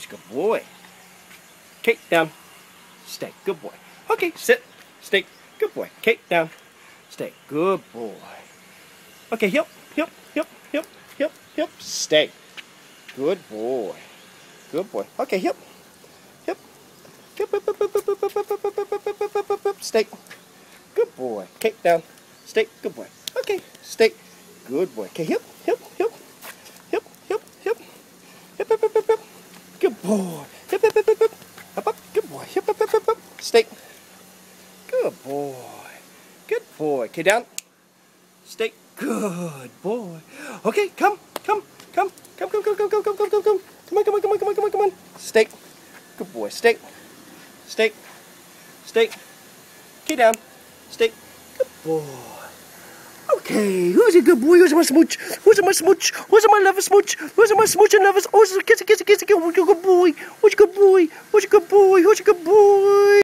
a good boy. Okay, down. Stay. Good boy. Okay, sit. Stay. Good boy. Okay, down. Stay. Good boy. Okay, hip, hip, hip, hip, hip, hip. Stay. Good boy. Good boy. Okay, hip, hip, hip, hip, hip, hip, hip, hip, hip, hip, hip, hip, hip. Stay. Good boy. Okay, down. Stay. Good boy. Okay, stay. Good boy. Okay, hip, hip, hip, hip, hip, hip, hip, hip, hip, hip, hip. Good boy. Hip, hip, hip, hip, hip. Up, up. Good boy. Hip, hip, hip, hip, hip. Stay. Good boy. Good boy. Okay, down. Stay. Good boy. Okay, come, come, come, come, come, come, come, come, come, come, come, come. Come on, come on, come on, come on, come on, come on. Stay. Good boy. Stay. Stay. Stay. Okay, down. Stay. Good boy. Okay, who's a good boy? Who's my smooch? Who's my smooch? Who's my lover smooch? Who's my smooch and lovers? Who's a kissy, kissy, kissy? Who's a good boy? Who's a good boy? Who's a good boy? Who's a good boy?